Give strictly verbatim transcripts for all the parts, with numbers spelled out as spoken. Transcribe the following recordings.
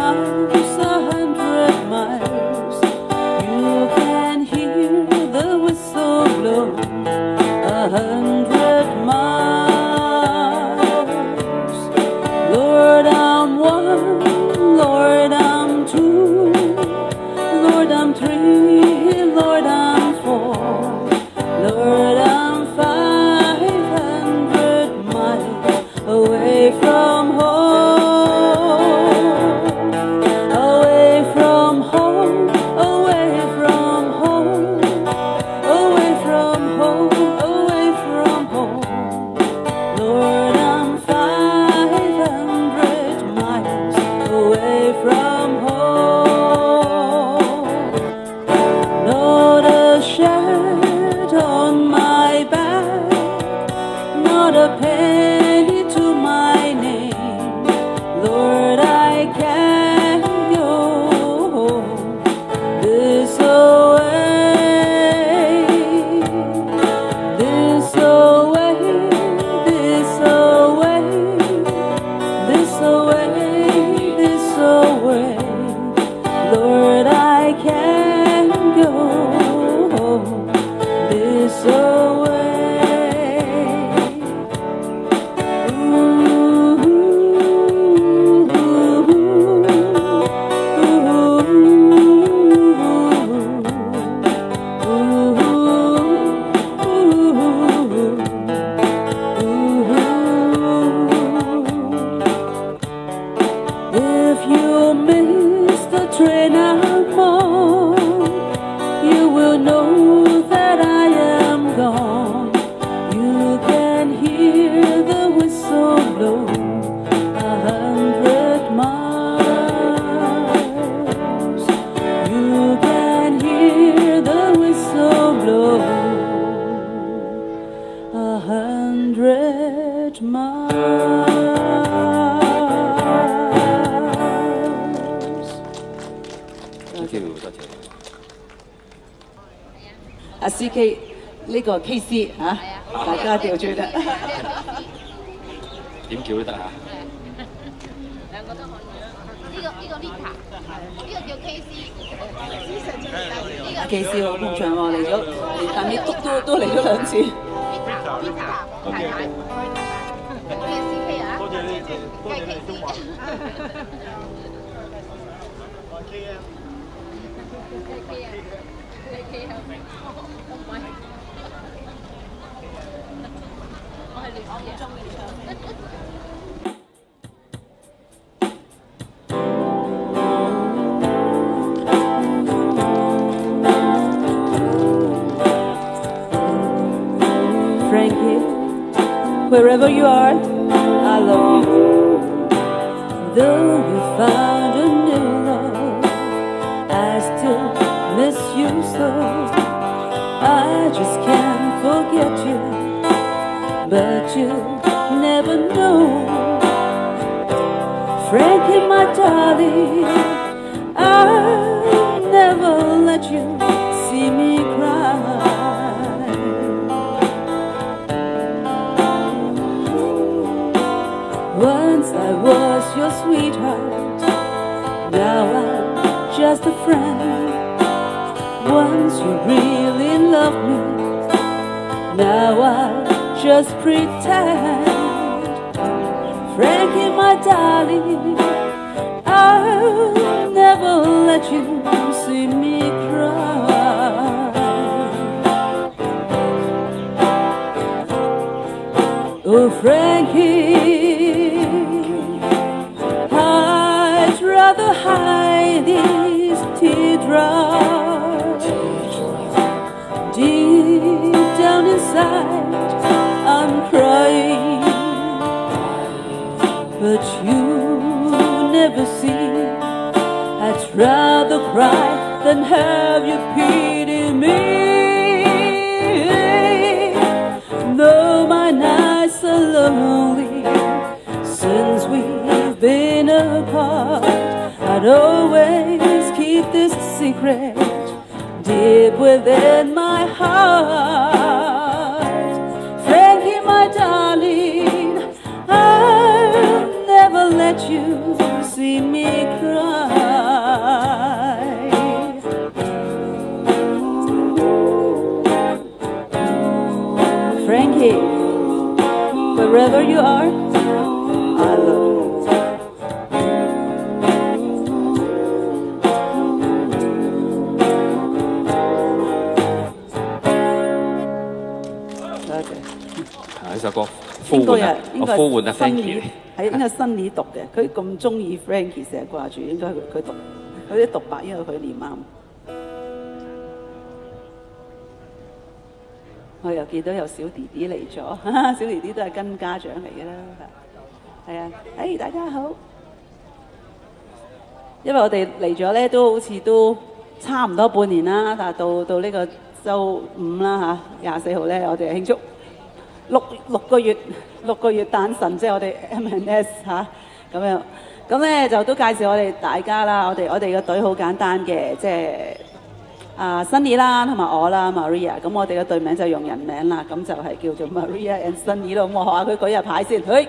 miles, a hundred miles, you can hear the whistle blow. A hundred miles. Lord, I'm one, Lord, I'm two, Lord, I'm three, Lord, I'm four, Lord, I'm five hundred miles away from home, away from home, away from home, away from home, away from home. Lord, I'm five hundred miles away from home. Not a shirt on my back, not a penny to my name. Lord, I can't go this away, this away, this away, this away, this away. Lord, I can't go this away. If you miss the train I'm on, you will know that I am gone. You can hear the whistle blow. A hundred miles. You can hear the whistle blow. A hundred miles. Thank you，多謝。 阿 C K 呢個 K C 嚇，大家調轉啦。 點叫都得嚇。 兩個都可以。呢個呢個 Lita，呢個叫 K C。 阿 K C 好捧場喎，嚟咗，但你都都都嚟咗兩次。 Lita Lita 太太，呢個 C K 啊，梗係 K C。我係亂講嘢，中意唱。 Frankie, wherever you are, I love you. Though you found a new love, I still miss you so. I just can't forget you, but you never know. Frankie, my darling, I'll never let you see me cry. Once I was your sweetheart, now I'm just a friend. Once you really loved me, now I just pretend. Frankie, my darling, I'll never let you see me cry. Oh, Frankie, I'd rather hide these teardrops. Deep down inside, I'm crying, but you never see. I'd rather cry than have you pity me. Though my nights are lonely, since we've been apart, I'd always keep this secret deep within my heart. Frankie, my darling, I'll never let you see me cry. 首歌呼喚啊，我呼喚啊 Frankie。 係應該新年讀嘅，佢咁中意 Frankie 成日掛住，應該佢佢讀佢啲獨白，因為佢念啱。我又見到有小弟弟嚟咗，小弟弟都係跟家長嚟嘅啦，係啊，誒大家好，因為我哋嚟咗咧都好似都差唔多半年啦，但係到到呢個週五啦嚇，廿四號咧，我哋慶祝六六個月六個月誕辰，即係我哋 M and S 嚇咁樣，咁咧就都介紹我哋大家啦，我哋我哋個隊好簡單嘅，即係。啊 Sunny 啦，同埋我啦 Maria， 咁我哋嘅隊名就用人名啦，咁就係叫做 Maria and Sunny 咯。咁我學下佢舉日牌先，嘿，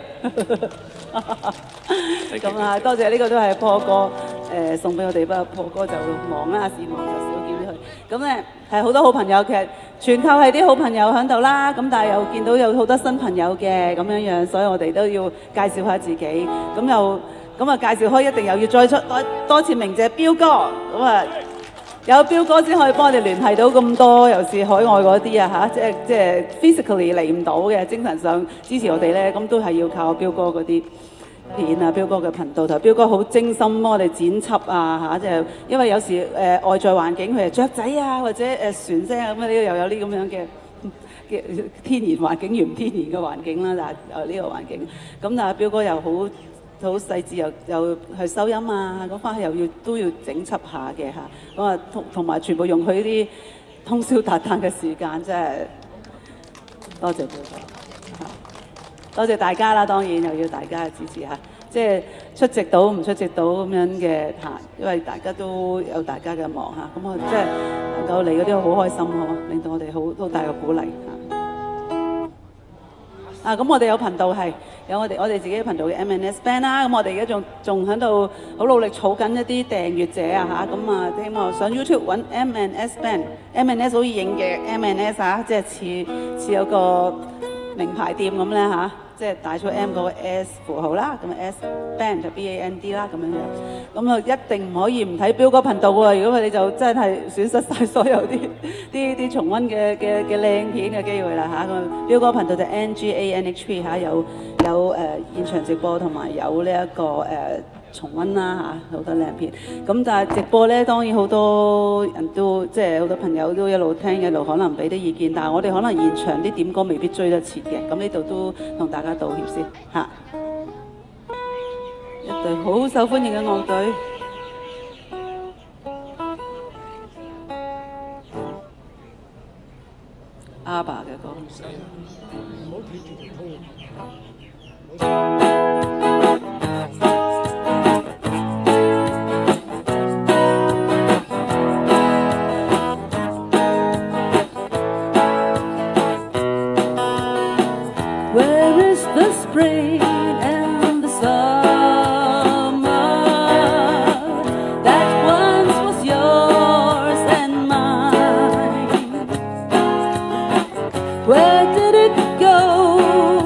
咁啊多謝呢個都係破哥誒、呃、送俾我哋，不過破哥就忙啦，事忙就少見佢。咁咧係好多好朋友，其實全靠係啲好朋友喺度啦。咁但係又見到有好多新朋友嘅咁樣樣，所以我哋都要介紹下自己。咁又咁啊介紹開，一定又要再出多多次鳴謝彪哥咁啊！有彪哥先可以幫我哋聯繫到咁多，尤其是海外嗰啲啊嚇，即係即係 physically 嚟唔到嘅，精神上支持我哋咧，咁都係要靠彪哥嗰啲片啊，彪哥嘅頻道同彪哥好精心幫我哋剪輯啊嚇，即係因為有時誒、呃、外在環境佢係雀仔啊或者誒、呃、船聲啊咁啊，呢度又有啲咁樣嘅嘅天然環境與唔天然嘅環境啦，但係誒呢個環境，咁但係彪哥又好。好細緻又又去收音啊，咁翻去又要都要整輯下嘅嚇，咁啊同同埋全部用佢啲通宵達旦嘅時間，真係多謝彪哥，多謝大家啦，當然又要大家嘅支持嚇，即係出席到唔出席到咁樣嘅嚇，因為大家都有大家嘅忙嚇，咁我即係能夠嚟嗰啲好開心嗬，令到我哋好好大嘅鼓勵嚇。啊，咁我哋有頻道係有我哋我哋自己嘅頻道嘅 M and S Band 啦，咁我哋而家仲仲喺度好努力儲緊一啲訂閱者啊嚇，咁啊希望上 YouTube 揾 M and S Band，M and S 好易認嘅 M and S 啊，即係似似有個名牌店咁咧嚇，即係帶出 M 嗰個 S 符號啦，咁啊 S Band 就 B A N D 啦咁樣樣，咁啊一定唔可以唔睇彪哥頻道喎，如果你就真係損失晒所有啲啲啲重溫嘅嘅嘅靚片嘅機會啦嚇，咁彪哥頻道就 N G A N H P 嚇，有有誒、呃、現場直播同埋有呢、這、一個誒、呃、重溫啦嚇，好多靚片。咁但係直播咧，當然好多人都即係好多朋友都一路聽一路可能俾啲意見，但係我哋可能現場啲點歌未必追得切嘅，咁呢度都同大家道歉先嚇。一隊好受歡迎嘅樂隊。阿爸嘅歌。 Where is the spring and the summer that once was yours and mine? Where did it go?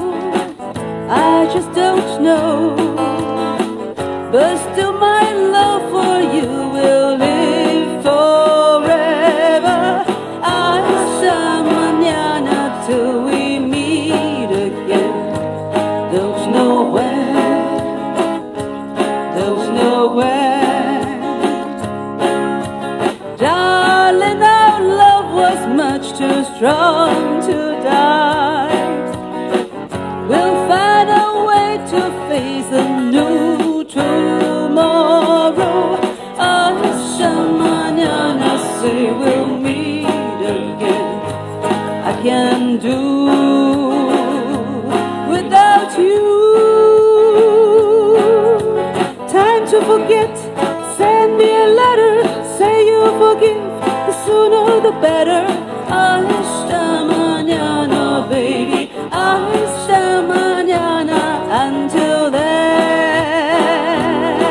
I just don't know. But still my love for you will live forever. Hasta mañana till we meet again. Don't know when, don't know when. Darling, our love was much too strong to die. We'll find a way to face a new tomorrow. Hasta mañana, say we'll meet again. I can do without you. Time to forget. Send me a letter. Say you forgive. The sooner the better. Hasta mañana, baby. Hasta mañana. Until then.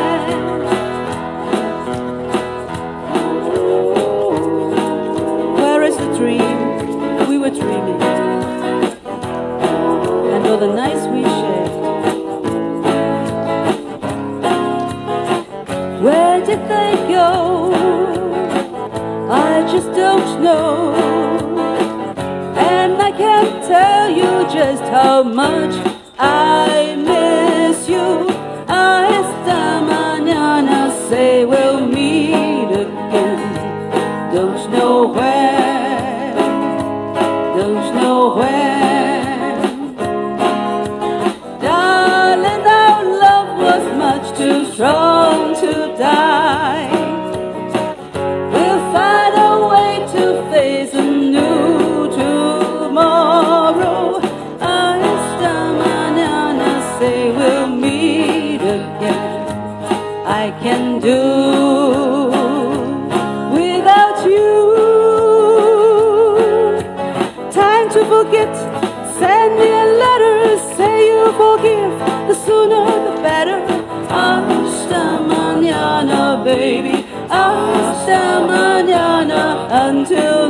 Where is the dream we were dreaming? And all the nights we shared. Where did they go? I just don't know. And I can't tell you just how much I miss you. Hasta mañana, say we'll meet again. Don't know when, don't know when. Darling, our love was much too strong to die. We'll find a way to face a new tomorrow. Hasta mañana, say we'll meet again. I can do without you. Time to forget. Send me a letter, say you forgive. The sooner the better. Hasta mañana, baby. Hasta mañana. Until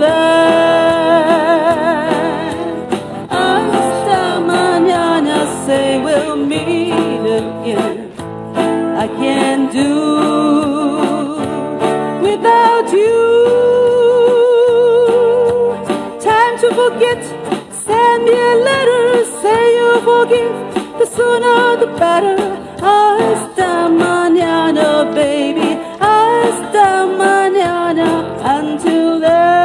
then, hasta mañana, say we'll meet again. I can't do without you. Time to forget. Send me a letter, say you forgive. The sooner the better. Hasta mañana, baby. Hasta mañana. Until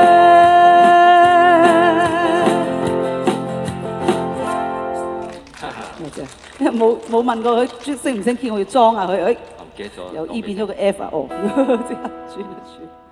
then. 冇冇問過佢識唔識 key，我要裝下佢，誒，由 E 變咗個 F 啊，哦，即刻轉一轉。